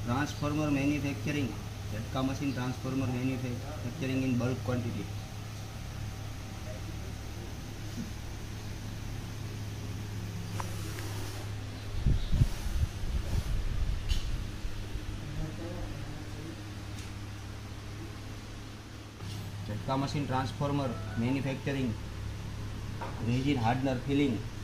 Transformer manufacturing. Jhatka machine transformer manufacturing in bulk quantity. Jhatka machine transformer manufacturing. Resin hardener filling.